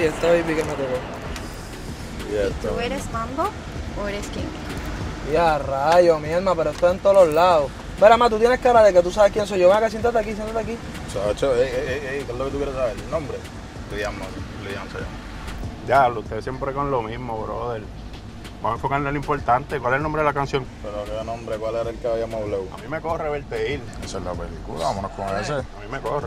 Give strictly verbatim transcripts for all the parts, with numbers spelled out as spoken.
esta baby que me tocó. ¿Y esto? ¿Tú eres Mambo o eres King? Ya, rayo, mi alma, pero esto en todos los lados. Verá, ma, tú tienes cara de que tú sabes quién soy yo. Ven acá, siéntate aquí, siéntate aquí. Chacho, ey, ey, ey, ¿qué es lo que tú quieres saber? ¿El nombre? Liam, Liam se llama. Ya, usted siempre con lo mismo, brother. Vamos a enfocarnos en lo importante. ¿Cuál es el nombre de la canción? Pero qué nombre, ¿cuál era el que habíamos hablado? A mí me corre verte ir. Esa es la película, vámonos con ese. A mí me corre.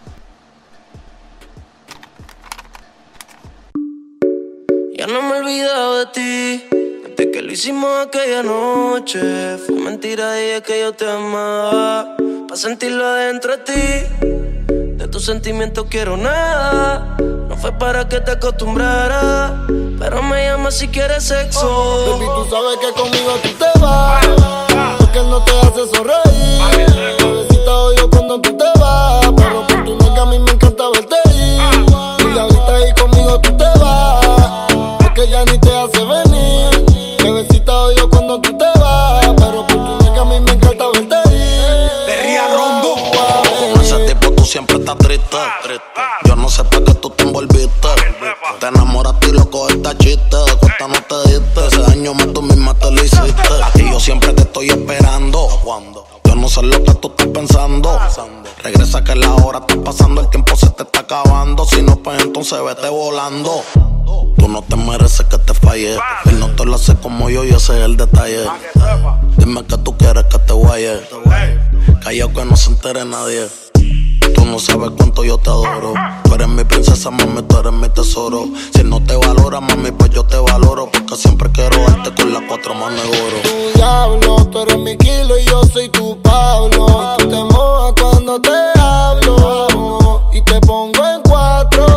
Ya no me he olvidado de ti, desde que lo hicimos aquella noche. Fue mentira, dije que yo te amaba, pa' sentirlo adentro de ti. De tus sentimientos quiero nada, no fue para que te acostumbraras, pero me llamas si quieres sexo. Baby, tú sabes que conmigo tú te vas, porque él no te hace sonreír. Bebecita odio cuando tú te vas, pero por tu nega a mí me encanta verte ir. Y ahorita ahí conmigo tú te vas, porque ya ni te hace venir. Bebecita odio cuando tú te vas, pero por tu nega a mí me encanta verte ir. Perría Rondo. Con ese tipo tú siempre estás triste. Yo no sé para qué tú te envolviste. Te enamoraste y lo cogiste a chiste. De cuenta no te diste. Ese daño más tú misma te lo hiciste. A ti yo siempre te estoy esperando. Yo no sé lo que tú estás pensando. Regresa que la hora está pasando. El tiempo se te está acabando. Si no, pues entonces vete volando. Tú no te mereces que te falle. Él no te lo hace como yo y ese es el detalle. Dime que tú quieres que te guaye. Callao que no se entere nadie. Tú no sabes cuánto yo te adoro. Tú eres mi princesa, mami, tú eres mi tesoro. Si no te valora, mami, pues yo te valoro. Porque siempre quiero darte con las cuatro manos de oro. Tu diablo, tú eres mi kilo y yo soy tu Pablo. Y tú te mojas cuando te hablo y te pongo en cuatro.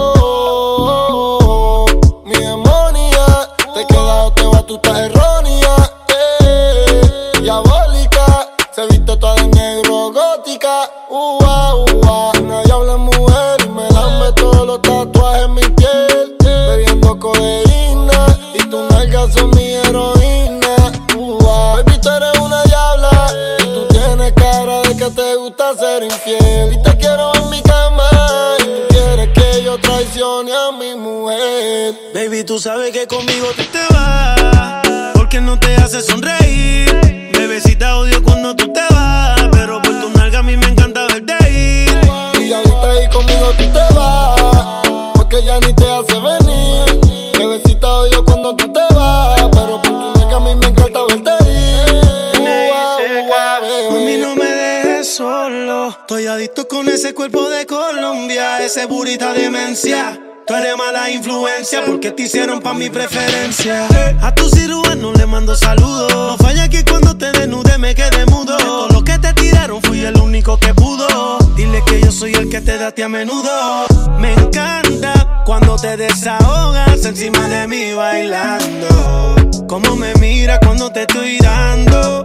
Mi demonia, te queda o te va, tú estás errónea. Eh, diabólica, se viste toda de negro, gótica. Ua, ua, nadie habla mujer y me lame todos los tatuajes en mi piel. Bebiendo codeína y tus nalgas son mi heroína. Ua, baby, tú eres una diabla y tú tienes cara de que te gusta ser infiel. Y te quiero en mi cama y tú quieres que yo traicione a mi mujer. Baby, tú sabes que conmigo tú te vas, porque no te hace sonreír. Bebecita odio cuando tú te vas, pero por tu nalga a mí me encanta verte ir. Y ahorita ahí conmigo tú te vas, porque ya ni te hace venir. Bebecita odio cuando tú te vas, pero por tu nega a mí me encanta verte ir. Ua, ua, bebé. Mami, no me dejes solo, estoy adicto con ese cuerpo de Colombia, ese burita demencia. Tú eres mala influencia porque te hicieron pa' mi preferencia. A tu cirujano le mando saludos. No falla que cuando te desnude me quede mudo. De todo lo que te tiraron fui el único que pudo. Dile que yo soy el que te da a ti a menudo. Me encanta cuando te desahogas encima de mí bailando. Cómo me mira cuando te estoy dando.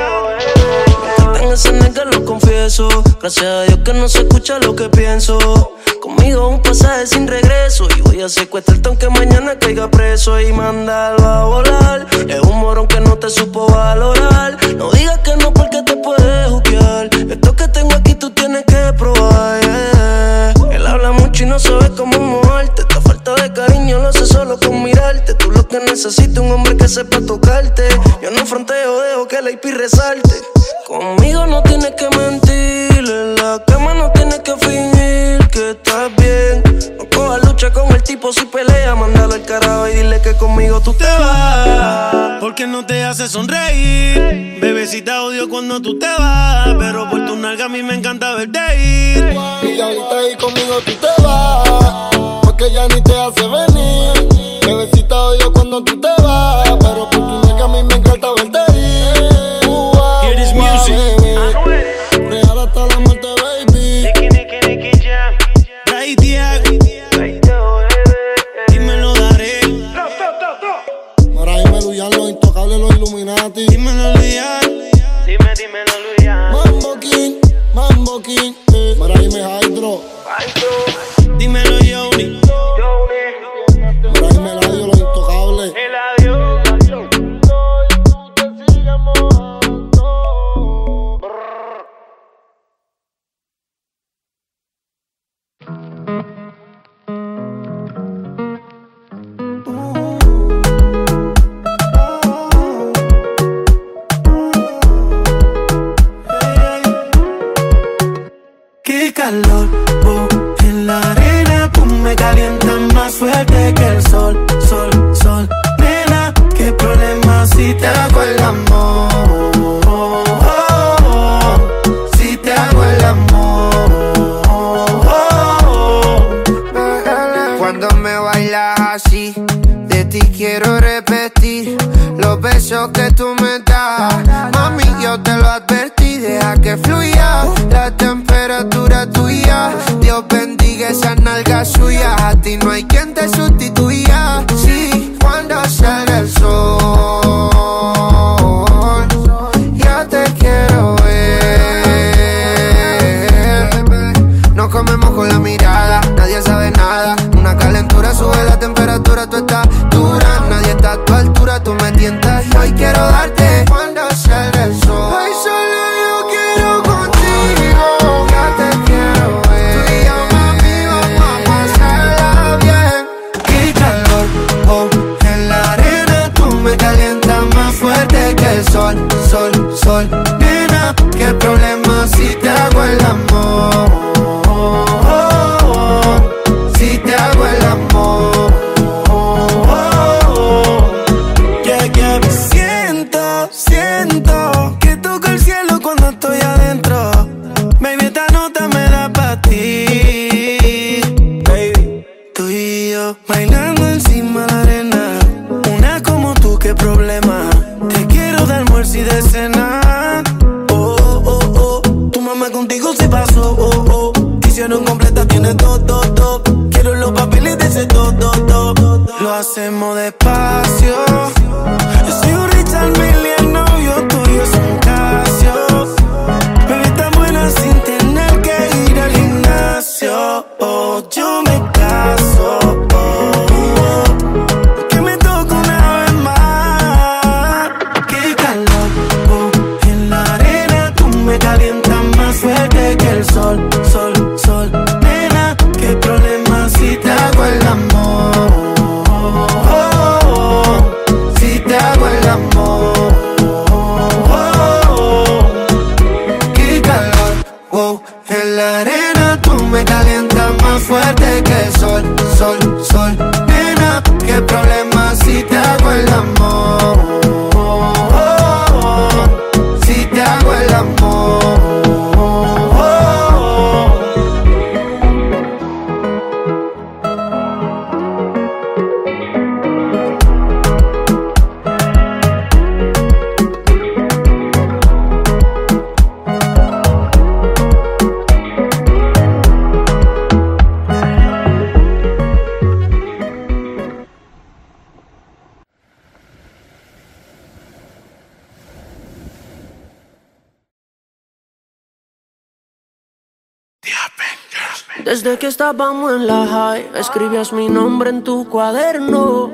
En ese nega lo confieso. Gracias a Dios que no se escucha lo que pienso. Conmigo un pasaje sin regreso y voy a secuestrarte aunque mañana caiga preso y mandarlo a volar. Es un morón que no te supo valorar. No digas que no porque te puedes juquear. Esto que tengo aquí tú tienes que probar, yeah. Él habla mucho y no sabe cómo moverte. Esta falta de cariño lo hace solo con mirarte. Tú lo que necesitas un hombre que sepa tocarte. Yo no fronteo, dejo que la I P resalte. Conmigo no tienes que mentir, en la cama no tienes que fingir que estás bien. No cojas lucha con el tipo si pelea, mándalo al carajo y dile que conmigo tú te vas, porque no te hace sonreír. Bebecita odio cuando tú te vas, pero por tu nalga a mí me encanta verte ir. Y ahorita ahí conmigo tú te vas, porque ya ni te hace venir. Bebecita odio cuando tú te vas, pero por tu nalga a mí me encanta verte ir. Hear this music. Real hasta la muerte, baby. Nicky, Nicky, Nicky Jam. Ray Diego. Dímelo, daré. Mara y Meluyan, los intocables, los Illuminati. Dímelo, Luyan. Dime, dímelo, Luyan. Mambo King, Mambo King. Eh. Mara y me Hydro. Dímelo, Yoni. Mara y Meladio, los intocables. calor, oh, en la arena tú me calientas más fuerte que el sol, sol, sol. Nena, qué problema si te hago el amor, oh, oh, oh, si te hago el amor, oh, oh. Cuando me bailas así, de ti quiero repetir los besos que tú me das. Mami, yo te lo advertí, deja que fluya la temperatura tuya. Dios bendiga esas nalgas suyas, a ti no hay quien te sustituya. Sí, cuando salga el sol, ya te quiero ver. Nos comemos con la mirada, nadie sabe nada. Una calentura sube la temperatura, tú estás dura. Nadie está a tu altura, tú me tientas y hoy quiero darte cuando salga el sol. Hoy solo yo quiero contigo, ya te quiero ver. Tú y yo, mami, vamos a pasarla bien. Qué calor, oh, en la arena tú me calientas más fuerte que el sol, sol, sol. Nena, qué problema si te hago el amor, oh, oh, oh, si te hago el amor, oh, oh, oh. Yeah, yeah. Siento, siento que toco el cielo cuando estoy adentro. Baby, esta nota me da pa' ti, baby. Tú y yo bailando encima de la arena. Una como tú, qué problema. Te quiero de almuerzo y de cena. Oh, oh, oh. Tu mamá contigo se pasó, oh, oh. Hicieron completa, tiene todo, todo, todo. Quiero los papeles de ese todo, todo, todo. Lo hacemos despacio. Yo soy un Richard Mille, el novio tuyo es un Casio. Baby, tan buena sin tener que ir al gimnasio. Oh, yo me caso, oh, oh, que me toco una vez más. Qué calor, oh, en la arena tú me calientas más fuerte que el sol, sol, sol. Nena, qué problema si te hago el amor, oh, oh, oh, si te hago el amor, oh, oh, oh. Qué calor, oh, en la arena tú me calientas más fuerte que el sol, sol, sol. Nena, qué problema si te hago el amor, oh, oh, oh, si te hago el amor, oh, oh, oh. Desde que estábamos en la high, escribías mi nombre en tu cuaderno.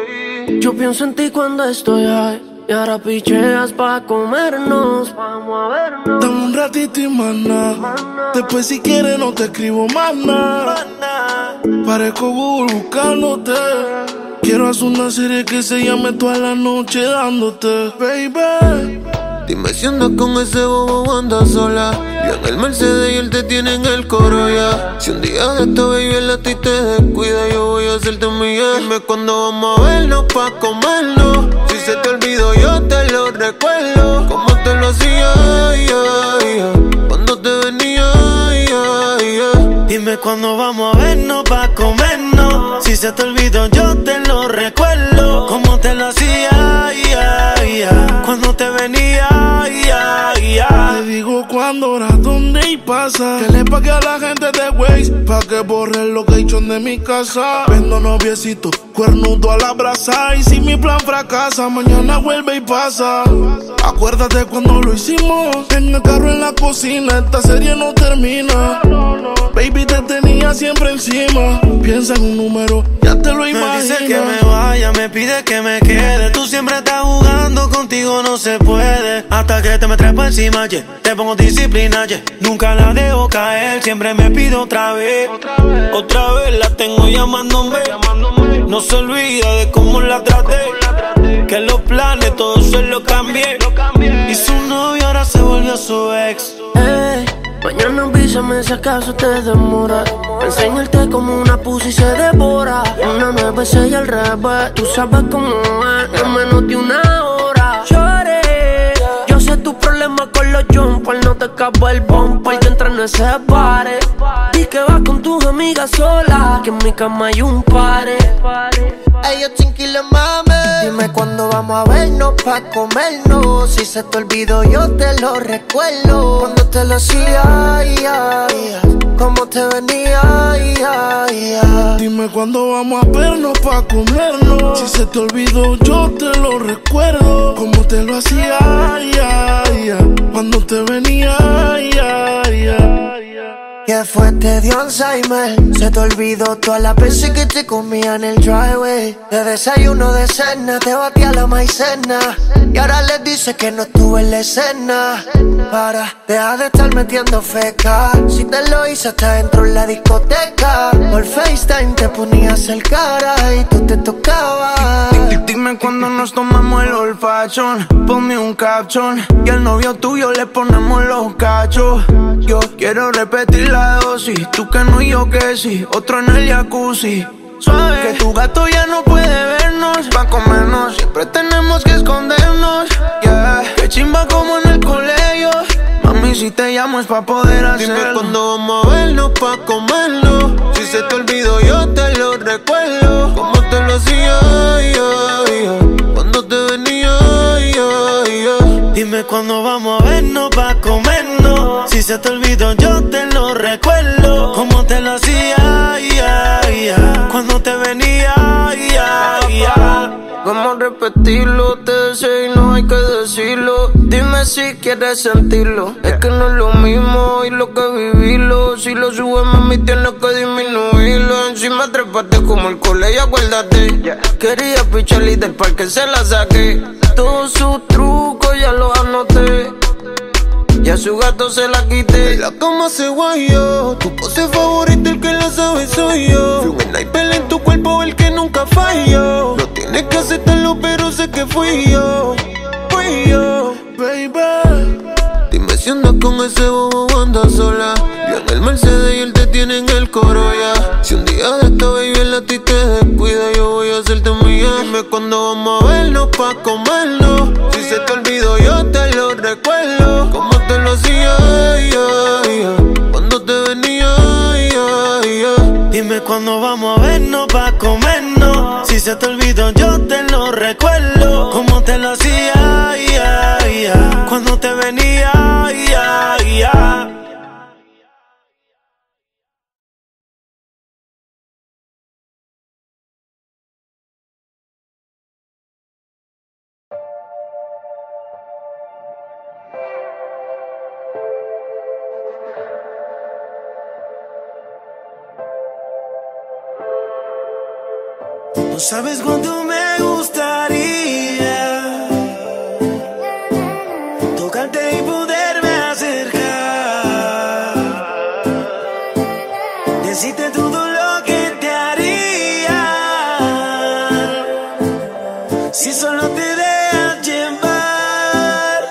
Yo pienso en ti cuando estoy high, y ahora picheas pa' comernos. Vamos a vernos. Dame un ratito y maná. Después si quieres no te escribo más nada. Parezco Google buscándote. Quiero hacer una serie que se llame Toda la Noche Dándote, baby. Dime si andas con ese bobo o andas sola. Yo en el Mercedes y él te tiene en el coro ya. Si un día de esto, baby, él a ti te descuida, yo voy a hacerte mía. Dime cuándo vamos a vernos pa' comernos. Si se te olvidó yo te lo recuerdo. Como te lo hacía, yeah, yeah. Cuando te venía, yeah, yeah. Dime cuándo vamos a vernos pa' comernos. Si se te olvidó yo te lo recuerdo. Como te lo hacía, yeah, yeah. Cuando te venía, yeah, yeah. Te digo cuándo, hora, dónde y pasa. Que le pague a la gente de Waze pa' que borre el location de mi casa. Vendo noviecito, cuernudo a la brasa. Y si mi plan fracasa, mañana vuelve y pasa. Acuérdate cuando lo hicimos en el carro, en la cocina. Esta serie no termina. Baby, te tenía siempre encima. Piensa en un número, ya te lo imaginas. Me dice que me vaya, me pide que me quede. Tú siempre estás jugando, contigo no se puede. Hasta que te me trepo encima, yeah. Te pongo disciplina, yeah. Nunca la dejo caer, siempre me pido otra vez. Otra vez, otra vez la tengo llamándome. llamándome. No se olvida de cómo la traté. Que los planes todos se los cambié. Y su novio ahora se volvió su ex. Hey, Mañana avísame si acaso te demora. Pa' enseñarte como una pussy se devora. Una nueve, seis al revés. Tú sabes cómo es, en menos de una hora. Lloré, yo sé tu problema con los jumpers. No te acaba el bumper, que entra en ese pare. Di que vas con tus amigas solas, que en mi cama hay un pare. Ellos chinquiles, mami. Dime cuándo vamos a vernos pa' comernos. Si se te olvidó yo te lo recuerdo. Cuando te lo hacía, ay, ay, cómo te venía, ay, ay, ay. Dime cuándo vamos a vernos pa' comernos. Si se te olvidó yo te lo recuerdo. Cómo te lo hacía, ay, ay, ay. Cuando te venía, ay, ay, ay. ¿Qué fue? Te dio Alzheimer. Se te olvidó todas las veces que te comía en el driveway. De desayuno, de cena, te batía la maicena. Y ahora les dice que no estuve en la escena. Para, deja de estar metiendo feca. Si te lo hice hasta dentro en la discoteca. Por FaceTime te ponías el cara y tú te tocabas. Dime cuando nos tomamos el olfachón. Ponme un caption y al novio tuyo le ponemos los cachos. Yo quiero repetir la dosis. Tú que no y yo que sí. Otro en el jacuzzi. Suave, que tu gato ya no puede vernos. Pa' comernos, siempre tenemos que escondernos. Yeah, que chimba como en el colegio. Mami, si te llamo es pa' poder hacerlo. Dime cuándo vamos a vernos pa' comernos. Si se te olvidó yo te lo recuerdo. Cómo te lo hacía, ay, ay, ay. Cuando te venía, ay, ay, ay. Dime cuándo vamos a vernos pa' comernos. Si se te olvidó yo te lo recuerdo. Cómo te lo hacía, ay, ay, ay. Cuando te venía, ay, ay, ay. Vamos a repetirlo, te deseo y no hay que decirlo. Dime si quieres sentirlo. Es que no es lo mismo y lo que vivirlo. Si lo subes, mami, tienes que disminuirlo. Encima trepate como el colegio, acuérdate. Quería pichar y del parque se la saqué. Todos sus trucos ya los anoté. Ya su gato se la quité. La cama se guayó. Tu pose favorita, el que la sabe soy yo. Fui un sniper en tu cuerpo, el que nunca falló. No tienes que aceptarlo, pero sé que fui yo. Fui yo, baby. Dime si andas con ese bobo o andas sola. Yo en el Mercedes y él te tiene en el Corolla. Si un día de esta baby él a ti te descuida, yo voy a hacerte mía. Dime cuándo vamos a vernos pa' comernos. Si se te olvidó yo te lo recuerdo. Cómo te lo hacía, ay, ay, ay. Cuando te venía, ay, ay, ay. Dime cuándo vamos a vernos pa' comernos. Si se te olvidó yo te lo recuerdo. Cómo te lo hacía, ay, ay, ay. Cuando te venía, ay, ay, ay. No sabes cuánto me gustaría tocarte y poderme acercar, decirte todo lo que te haría si solo te dejas llevar.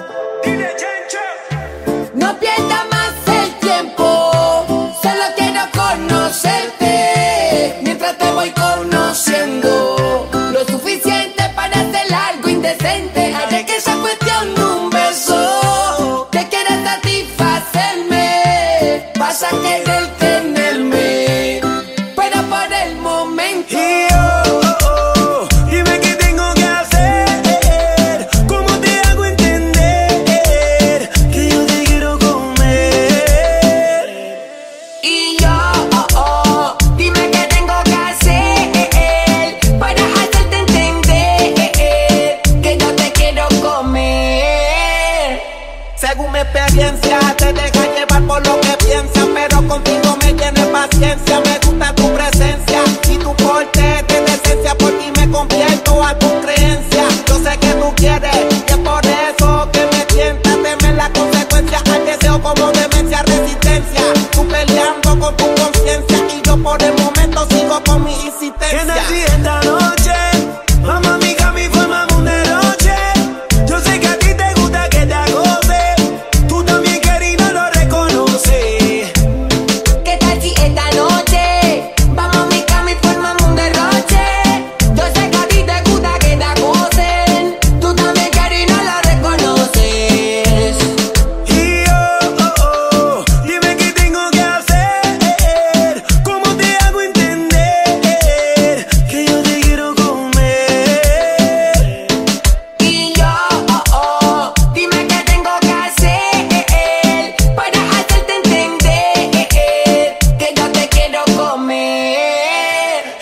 No pierdas más el tiempo, solo quiero conocerte mientras te voy conociendo lo suficiente para hacer algo indecente. Haré que esa cuestión de un beso te quiera satisfacerme. Vas a querer tenerme, pero por el momento. Y oh, oh, oh, dime qué tengo que hacer, cómo te hago entender que yo te quiero comer. Y yo, oh, oh, dime qué tengo que hacer para hacerte entender que yo te quiero comer. Según mi experiencia, te dejas llevar por lo que piensas, pero contigo me tienes paciencia. Me gusta tu presencia y tu porte de decencia, por ti me convierto a tu creencia. Yo sé que tú quieres y es por eso que me tientas. Temer la consecuencia al deseo como demencia, resistencia. Tú peleando con tu conciencia y yo por el momento sigo con mi Que insistencia. nací esta noche, mamá, mi cami fue mamá un derroche. Yo sé que a ti te gusta que te acose, tú también querido lo reconoces.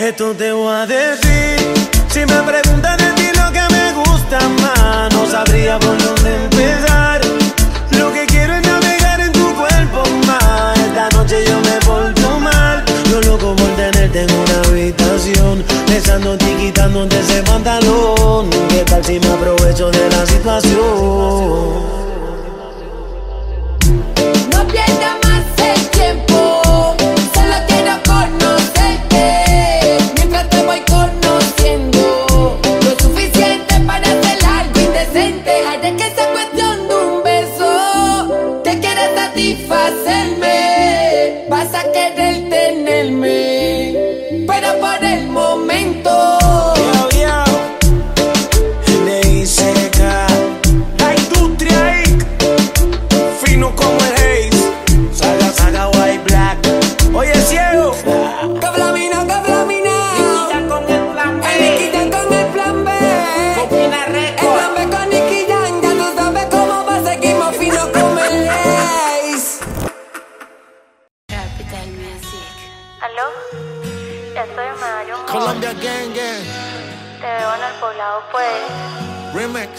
Esto te voy a decir. Si me preguntan de ti lo que me gusta más, no sabría por dónde empezar. Lo que quiero es navegar en tu cuerpo más. Esta noche yo me porto mal. Yo loco por tenerte en una habitación, besándote y quitándote ese pantalón. ¿Qué tal si me aprovecho de la situación? No pierdas más el tiempo, solo quiero conocerte. Mientras te voy conociendo, lo suficiente para hacer algo indecente. Haré que sea cuestión de un beso, te quieres satisfacerme, vas a querer tenerme, pero por el momento. Colombia Gang Gang. Te veo en el poblado, pues. Remix.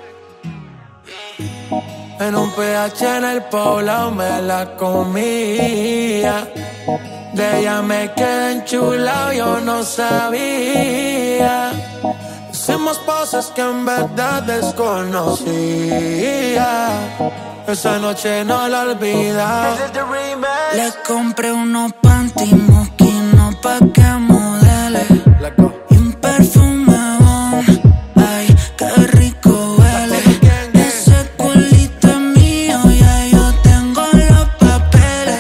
En un P H en el poblado me la comía. De ella me quedé enchulado, yo no sabía. Hicimos cosas que en verdad desconocía. Esa noche no la olvidaba. Le compré unos panty mosquinos pa' que modele y un perfume bon. Ay, qué rico huele. Ese culito es mío, ya yo tengo los papeles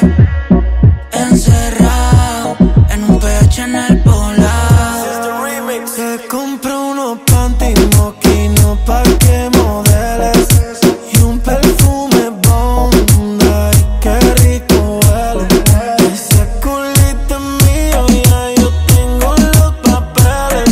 encerrados en un P H en el poblado. Le compré unos panty mosquinos pa' que modeles y un perfume bon. Ay, qué rico huele. Ese culito es mío, ya yo tengo los papeles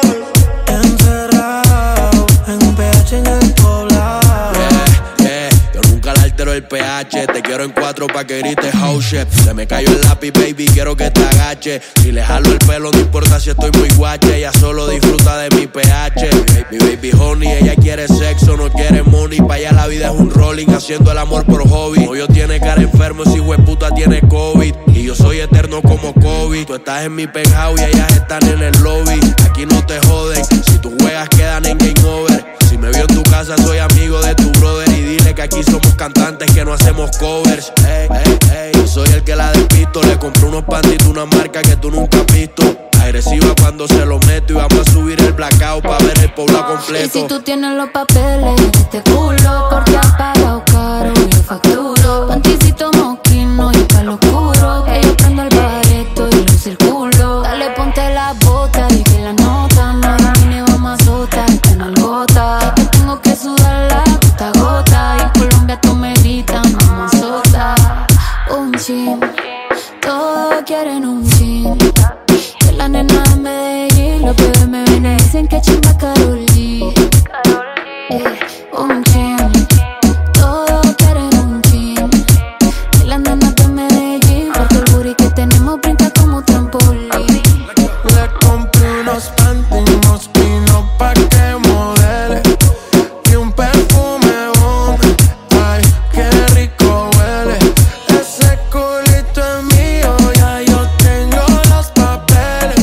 encerrados en un P H en el poblado. Yeah, yeah, yo nunca le altero el P H. Te quiero en cuatro pa' que grites house shit. Se me cayó el lápiz, baby, quiero que te agache. Si le jalo el pelo, no importa si estoy muy guache. Ella solo disfruta de mi P H. Mi baby honey, ella quiere sexo, no quiere money. Pa' allá la vida es un rolling, haciendo el amor por hobby. Novio tiene cara enfermo, ese hijueputa tiene COVID. Y yo soy eterno como Kobe. Tú estás en mi penthouse y ellas están en el lobby. Aquí no te joden, si tú juegas quedan en game over. Si me vio en tu casa, soy amigo de tu brother. Y dile que aquí somos cantantes, que no hacemos covers. Ey, ey, ey, yo soy el que la despisto. Le compré unos pantitos, una marca que tú nunca has visto. Agresiva cuando se lo meto y vamos a subir el blackout pa' ver el poblado completo. Y si tú tienes los papeles de este culo, porque has pagado caro y yo facturo. Panticito mosquino y palo oscuro, que yo prendo el bareto y lo circulo. Dale, ponte la bota y que la nota no domine, vamos a azotar esta nalgota. Que tengo que sudarla gota a gota y en Colombia tú me gritas, mamá sota. Un chin, todos quieren un chin. Que la nena de Medellín, los bebés me ven y dicen que chimba Karol G. Eh, un chin, todos quieren un chin. Que la nena de Medellín, porque el booty que tenemos brinca como trampolín. Le compré unos panty mosquinos pa' que modele y un perfume bon. Ay, qué rico huele. Ese culito es mío, ya yo tengo los papeles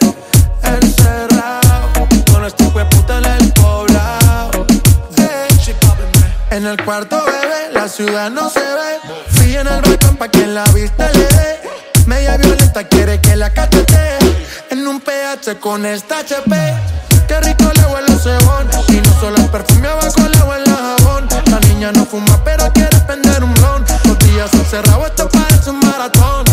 encerrados con este hijueputa en el poblado. Hey. En el cuarto, bebé, la ciudad no se ve. Fui en el balcón pa' que la vista le dé. Media violenta quiere que la cachete en un P H con esta H P. Qué rico le huele el cebón. Y no solo el perfume abajo le huele el jabón. La niña no fuma pero quiere prender un blon. Los días encerrados, esto parece un maratón.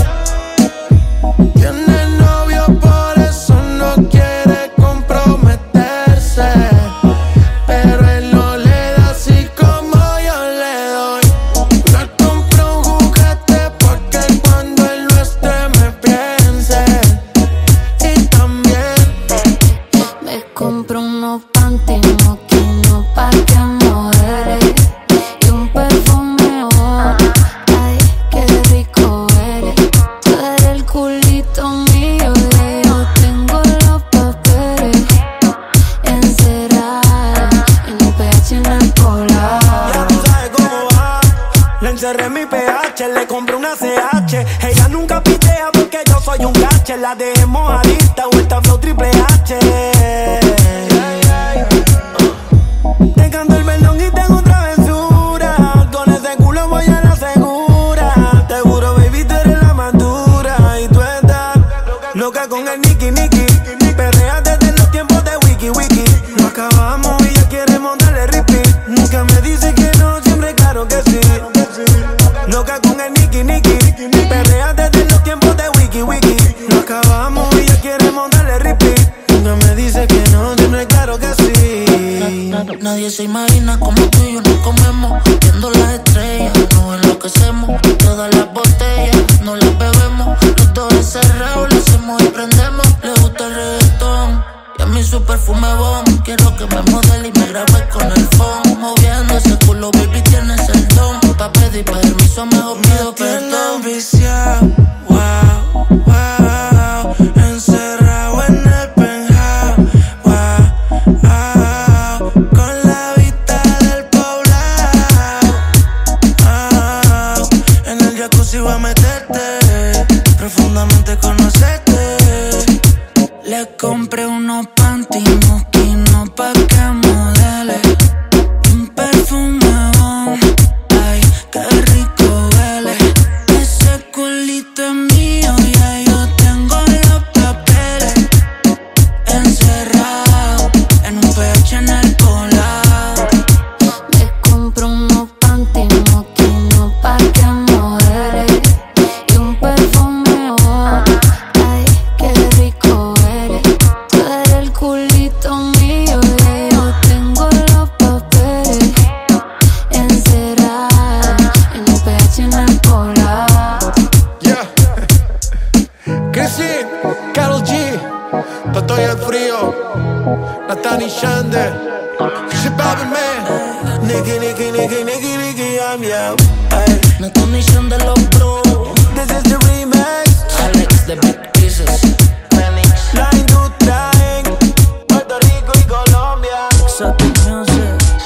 Tiene novio, por eso no quiere comprometerse. Pero él no le da así como yo le doy. Le compro un juguete porque cuando él no esté me piense. Y también me compro unos panty mosquinos pa' que modele y un perfume bon. Ay, qué rico eres. H, le compré una C H. Ella nunca pitea porque yo soy un cache. La dejemos adicta, vuelta flow triple H. Te canto el perdón y tengo travesura. Con ese culo voy a la segura. Te juro, baby, tú eres la madura. Y tú estás loca con el Nicky Nicky. Perrea desde los tiempos de Wiki Wiki. No acabamos y ya queremos darle repeat. Nunca me dice que no, siempre claro que sí. Loca con el Nicky Nicky. Perrea desde los tiempos de Wiki Wiki. No acabamos y ya queremos darle repeat. Nunca me dice que no, siempre claro que sí. Nadie se imagina como tú y yo nos comemos. Viendo las estrellas, nos enloquecemos. Todas las botellas, no las bebemos. Los dos encerrados, lo hacemos y prendemos. Le gusta el reggaetón y a mí su perfume bomb. Quiero que me modele y me grabe con el phone. Moviendo ese culo, baby, tienes el don. Pa' pedir permiso, mejor pido perdón. Wow, wow, encerrado en el penthouse. Wow, wow, con la vista del poblado. Wow, en el jacuzzi voy a meterte, profundamente conocerte. Le compré unos panty mosquinos pa' que modele. Un perfume bomb, ay, qué rico huele. Ese culito es mío, ya yo tengo los papeles. Encerrado en un P H en el poblado. Me compro unos panty mosquinos pa' que modele. Y un perfume bomb, ay, qué rico eres. Tú eres el culito mío, ya yo tengo los papeles. Encerrado en un P H en el poblado. Yeah. Chrissy, Karol G, Toto y el Frío, Nathan y Shande, Shit Baby Man, Nicky, Nicky, Nicky, Nicky, Nicky, I'm ya. No condición de los bros. This is the remix. Alex de Big Pieces. La industria en Puerto Rico y Colombia. Exotic Music.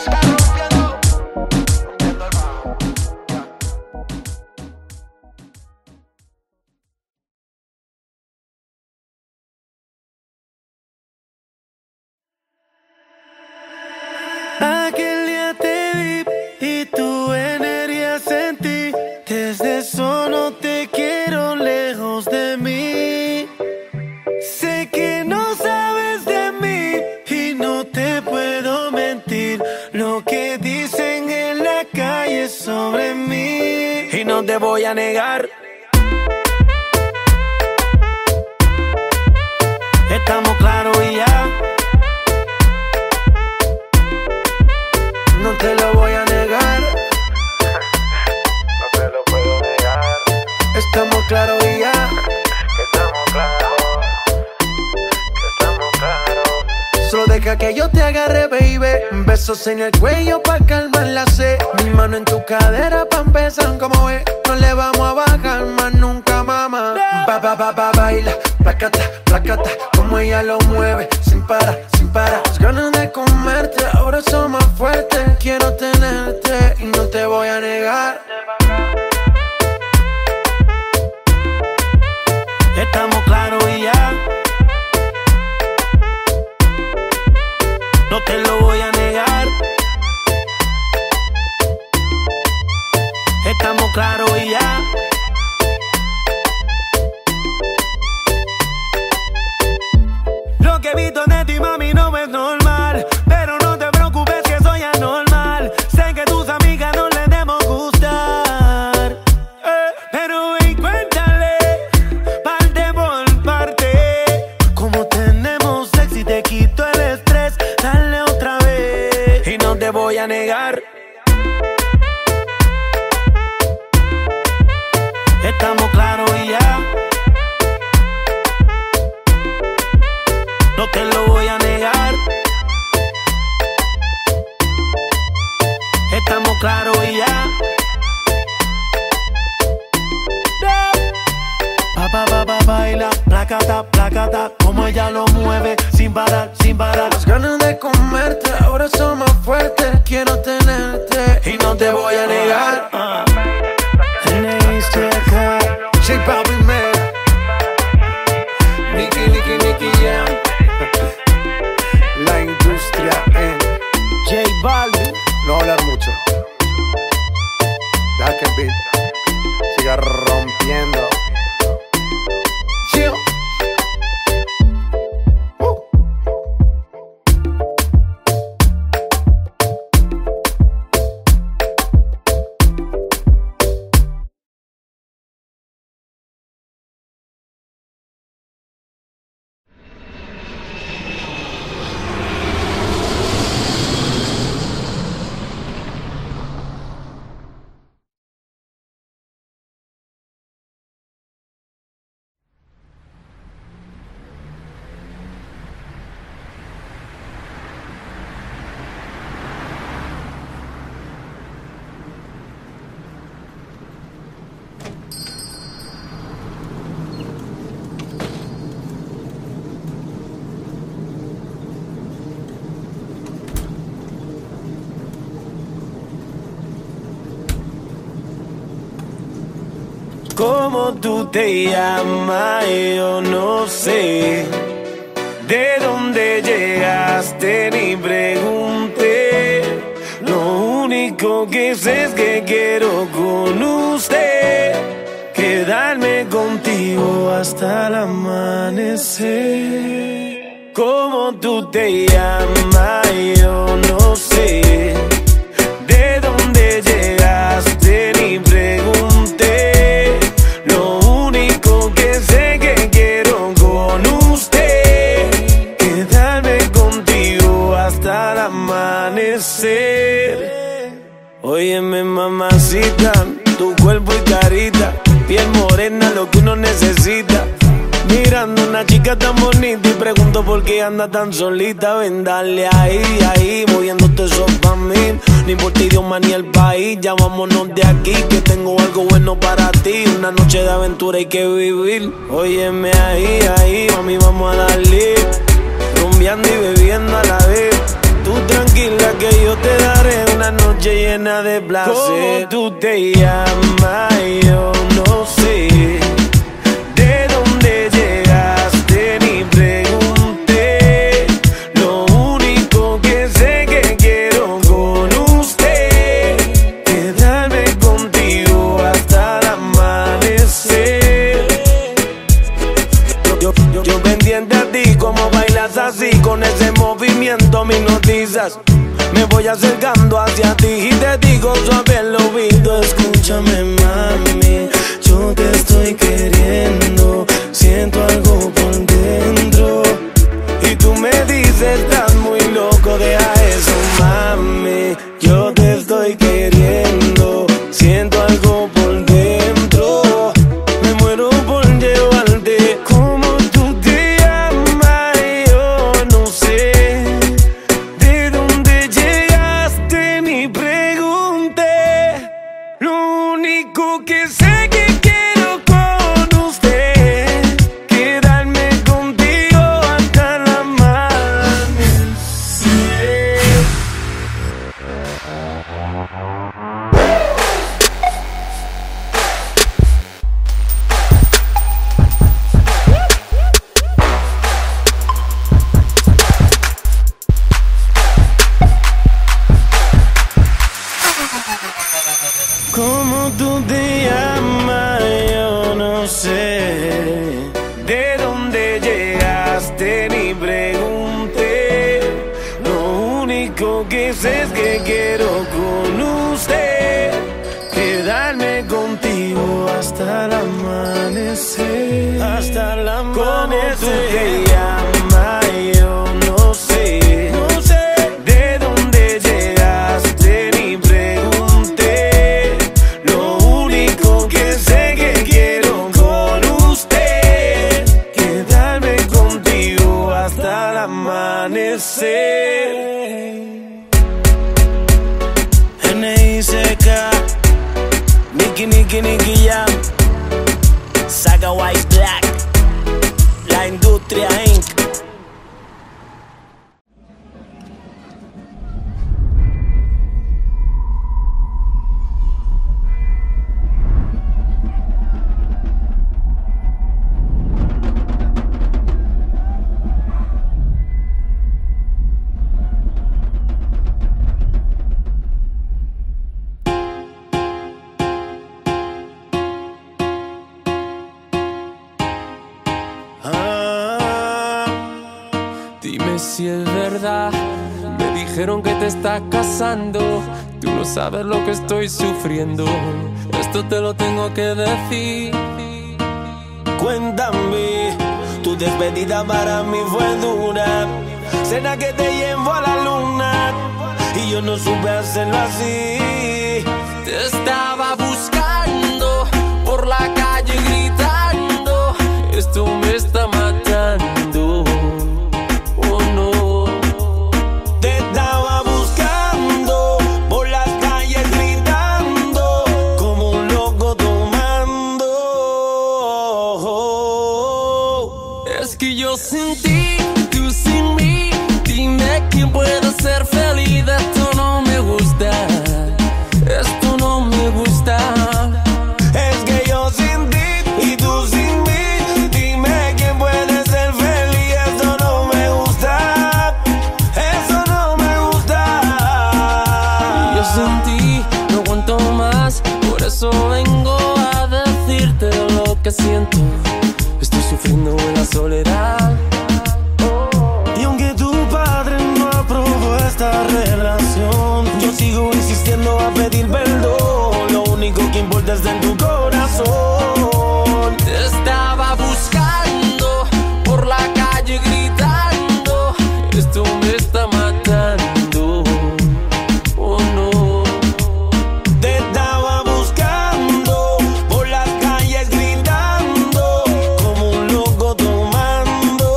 Aquel día te vi y tu energía sentí. Desde eso no te quiero lejos de mí. Sé que no sabes de mí y no te puedo mentir. Lo que dicen en la calle sobre mí y no te voy a negar. Estamos claros y ya. No te lo voy a negar. No te lo puedo negar. Estamos claros y ya. Estamos claros. Estamos claros. Solo deja que yo te agarre, baby. Besos en el cuello pa' calmar la sed. Mi mano en tu cadera pa' empezar como es. No le vamos a bajar más nunca, mamá. Ba, ba, ba, ba, baila, placata, placata. Como ella lo mueve, sin parar, sin parar. Las ganas de comerte, ahora son más fuertes. Quiero tenerte y no te voy a negar. Estamos claros y ya. No te lo voy a negar. Estamos claros y ya. Lo que he visto de ti, mami, no es normal. Pero no te preocupes que soy anormal. Sé que tus amigas no les debemos gustar, eh, pero ven, cuéntale parte por parte. Como tenemos sexy, te quito el estrés. Dale otra vez y no te voy a negar. Estamos claros y ya. No te lo voy a negar. Estamos claros y ya. Pa, pa, pa, pa, baila, placata, placata. Como ella lo mueve, sin parar, sin parar. Las ganas de comerte, ahora son más fuertes. Quiero tenerte y no te voy a negar. Uh. ¿Cómo tú te llamas? Yo no sé. ¿De dónde llegaste? Ni pregunté. Lo único que sé es que quiero con usted quedarme contigo hasta el amanecer. ¿Cómo tú te llamas? Yo no sé. ¿De dónde llegaste? Ni pregunté. Lo único que sé que quiero con usted quedarme contigo hasta el amanecer. Óyeme, mamacita, tu cuerpo y carita, piel morena, lo que uno necesita. Mirando una chica tan bonita y pregunto por qué anda tan solita. Ven, dale ahí, ahí, moviéndote eso pa' mí. Ni por ti idioma ni el país, ya vámonos de aquí, que tengo algo bueno para ti. Una noche de aventura hay que vivir. Óyeme ahí, ahí, mami, vamos a darle. Rumbeando y bebiendo a la vez. Tú tranquila que yo te daré una noche llena de placer. ¿Cómo tú te llamas? Yo no sé. ¿De dónde llegaste? Ni pregunté. Lo único que sé que quiero con usted quedarme contigo hasta el amanecer. Yo, yo, yo pendiente a ti, como bailas así, con ese movimiento me hipnotizas. Me voy acercando hacia ti y te digo suave al oído. Escúchame, mami, yo te estoy queriendo. Siento algo por dentro y tú me dices, estás muy loco, deja eso, mami. Yo te estoy queriendo. Siento algo por dentro. Me muero por llevarte. ¿Cómo tú te llamas? Yo no sé. ¿De dónde llegaste? Ni pregunté. Lo único que sé que quiero con usted quedarme contigo hasta el amanecer. ¿Cómo tú te llamas? Yo no sé. ¿De dónde llegaste? Ni pregunté. Lo único que sé es que quiero con usted quedarme contigo hasta el amanecer. Hasta el amanecer. ¿Cómo tú te llamas? Yo no sé. No sé. ¿De dónde llegaste? Ni pregunté. Lo único que sé que quiero con usted quedarme contigo hasta el amanecer. N I C K, Nicky, Nicky, Nicky Jam, Saga White Black, La Industria incorporated. Dime si es verdad, me dijeron que te estás casando. Tú no sabes lo que estoy sufriendo, esto te lo tengo que decir. Cuéntame, tu despedida para mí fue dura. Cena que te llevo a la luna y yo no supe hacerlo así. Te estaba buscando por la calle gritando, esto me está matando. Oh no. Te estaba buscando por las calles gritando, como un loco tomando. Es que yo sin ti, tú sin mí, dime quién puede ser feliz. Esto no me gusta, esto no me gusta. Es que yo sin ti que siento. Estoy sufriendo en la soledad. Y aunque tu padre no aprobó esta relación, yo sigo insistiendo a pedir perdón. Lo único que importa es en tu corazón. Te estaba buscando por la calle gritando, esto me está matando. Oh no. Te estaba buscando por las calles gritando, como un loco tomando.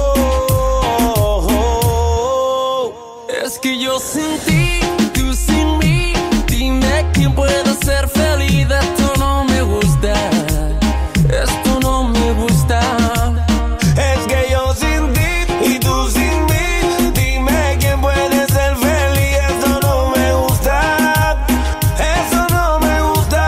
Es que yo sin ti, tú sin mí, dime quién puede ser feliz. Esto no me gusta, esto no me gusta. Es que yo sin ti y tú sin mí, dime quién puede ser feliz. Esto no me gusta, eso no me gusta.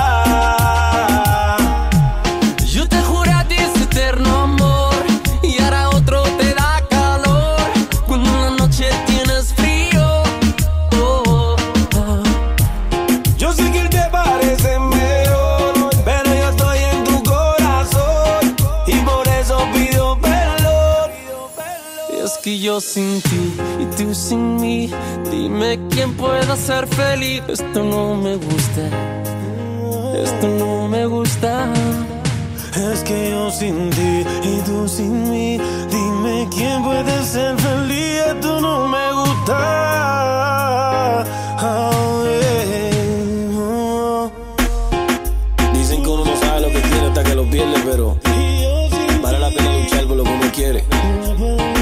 Yo te juré a ti ese eterno amor y ahora otro te da calor cuando en la noche tienes frío. Oh, oh, oh. Yo sé que él te parece mejor, pero yo estoy en tu corazón y por eso pido perdón. Y es que yo sin ti y tú sin mí, dime quién pueda ser feliz. Esto no me gusta, esto no me gusta. Es que yo sin ti y tú sin mí, dime quién puede ser feliz. Esto no me gusta. Oh, yeah. Oh. Dicen que uno no sabe lo que quiere hasta que lo pierde, pero vale la pena luchar por lo que uno quiere.